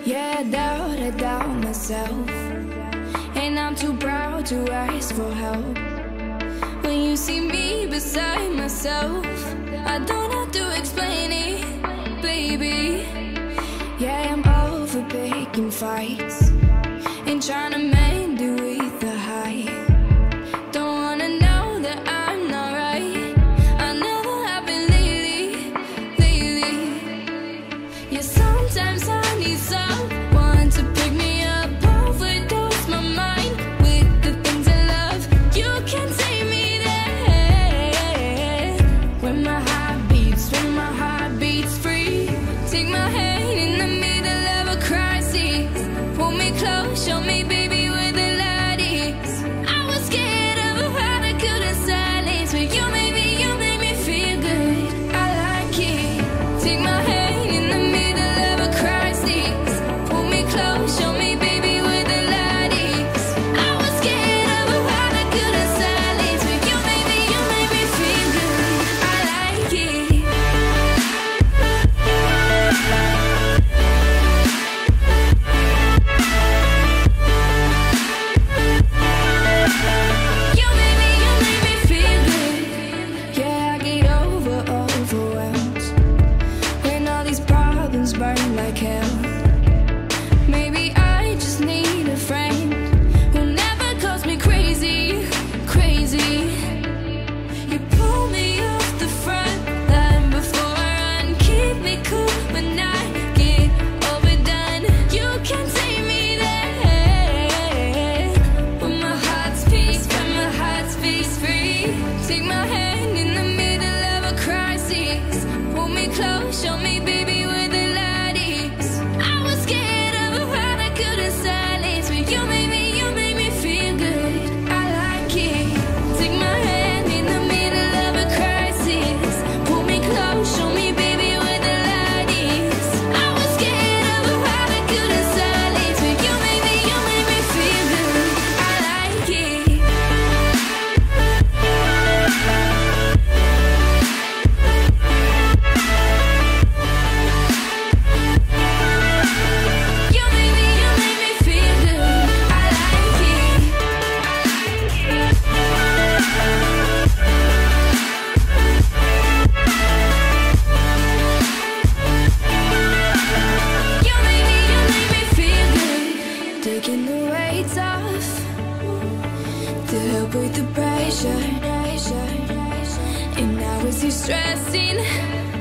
Yeah, I doubt myself, and I'm too proud to ask for help. When you see me beside myself, I don't have to explain it, baby. Yeah, I'm over picking fights and trying to mend it with the height. Don't wanna know that I'm not right. I never have been lately. Yeah, sometimes I need someone to pick me up, overdose my mind with the things I love. You can take me there when my heart beats free. Take my hand in the middle of a crisis, pull me close, show me, baby, where the light is. I was scared of what I couldn't silence, but you made me feel good. I like it. Take my hand in the middle of a crisis, pull me close, show me, baby, where the light is. I was scared of what I couldn't silence, but you made me feel good. I like it. You made me feel good. Yeah, I get overwhelmed when all these problems burn like hell. Maybe I just need a friend who never calls me crazy. You pull me off the front line before I run, keep me cool when I get overdone. You can take me there when my heart's free. Take my hand in the middle of a crisis, pull me close, show me, baby, where the light is. I was scared of what I couldn't silence, but you made me feel good. I like it. Take my hand in the middle of a crisis, pull me close, show me, baby, where the light is. I was scared of what I couldn't silence, but you made me feel good. I like it. You made me feel good. I like it. You made me feel good. Taking the weights off to help with the pressure. And now it's you stressing.